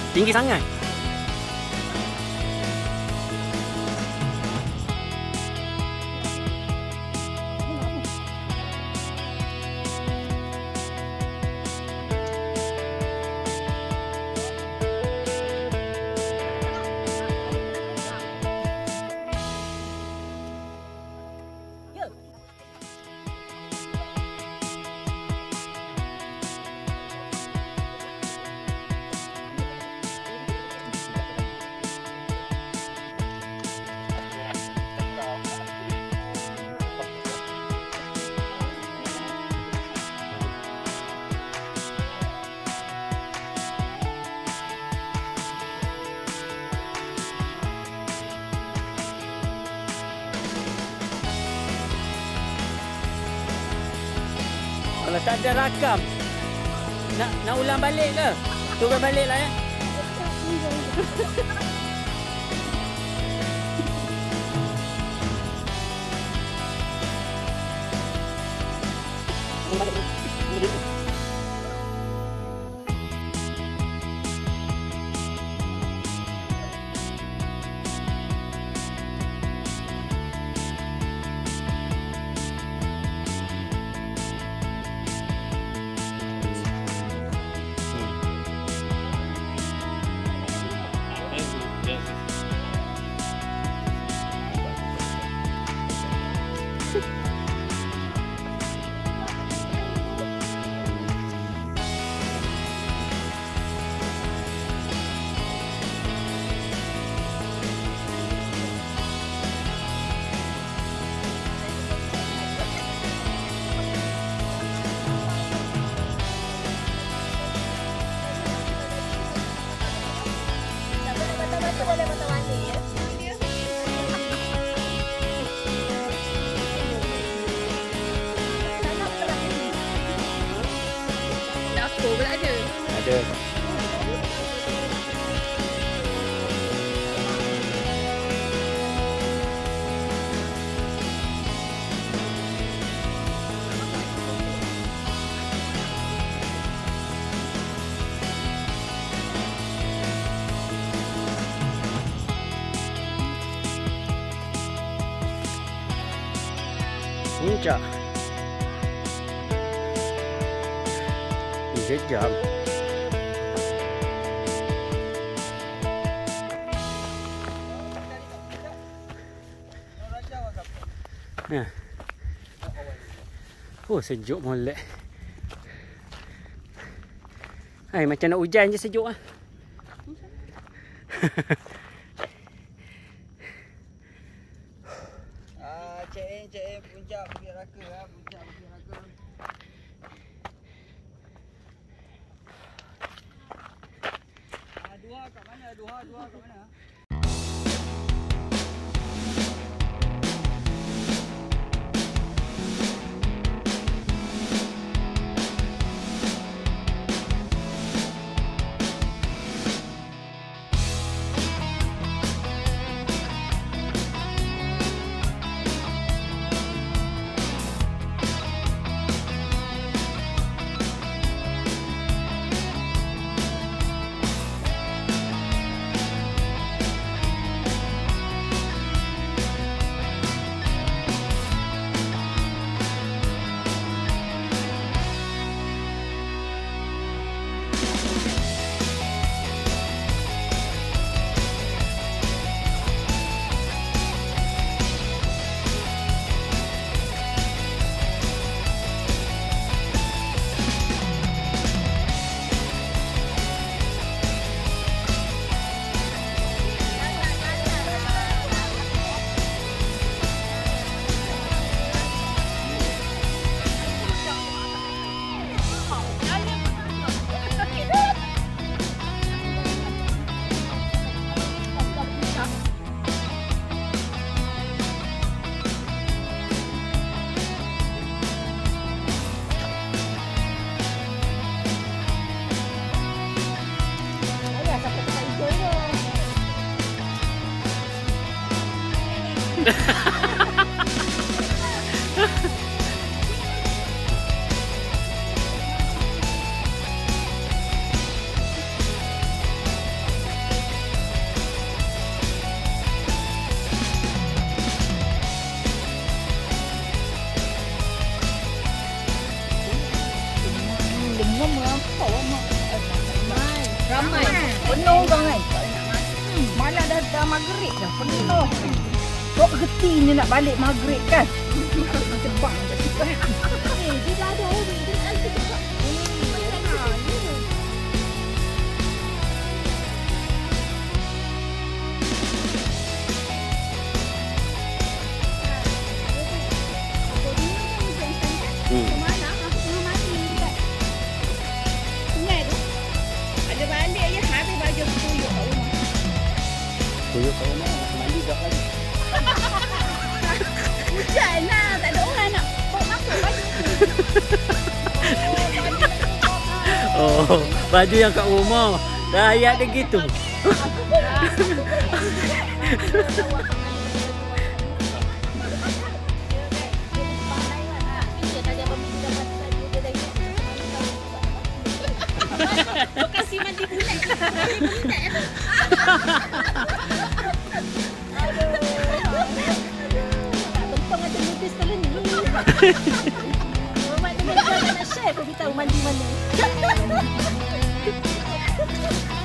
Tinggi sangat. Kalau tak ada rakam, nak ulang balik ke? Turun balik lah ya. Dapur pula ada. Ada. Puncak. Jejam. Nah. Oh, sejuk molek. Hai, macam nak hujan je sejuk ah. Cek in puncak Bukit Raka ah, puncak Bukit Raka. Dua kat mana? Dua kat mana? Ramai. Penuh banget. Malah dah maghrib dah penuh. Kok getinya nak balik maghrib kan? Cepat dah cepat. Dia dah ada orang dia dah cepat. Mana aku belum mati dekat sungai tu. Ada balik je habis baju tuyuk kat rumah. Tuyuk kat rumah, mandi dah lagi. Hujan lah, tak ada orang nak bawa masuk baju tu. Oh, baju yang kat rumah. Dah ayat dia gitu. Lokasi mandi bulat. Aduh. Tak bentong ada notis kali ni. Mak dia nak share aku tahu mandi mana.